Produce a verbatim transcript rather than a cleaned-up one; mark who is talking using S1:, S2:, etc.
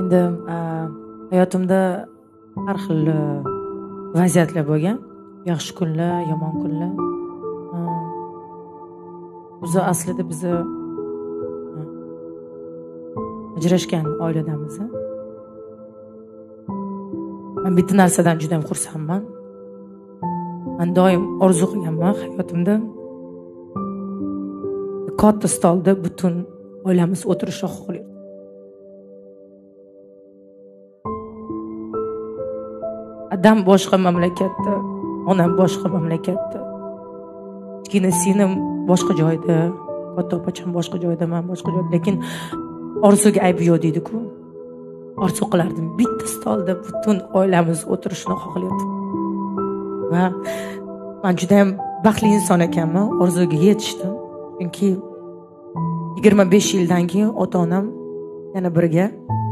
S1: endi hayotimda har xil vaziyatlar bo'lgan. Yaxshi kunlar, yomon kunlar. Biz aslida biz ajrashgan oiladamiz. Men bitta narsadan juda ham xursandman. Men doim orzu qilganman hayotimda katta stolda butun oilamiz o'tirishni xohlayman. Adam boshqa mamlakatda, onam boshqa mamlakatda, kichkina singlim boshqa joyda, katta opacham boshqa joyda, men boshqa joyda. Lekin orzuga ayb yo'q deydi-ku. Orzu qilardim bitta stolda butun oilamiz o'tirishni xohlaydim. Va men juda ham baxtli inson ekanman, orzuga yetishdim. Chunki yigirma besh yildan keyin ota-onam yana birga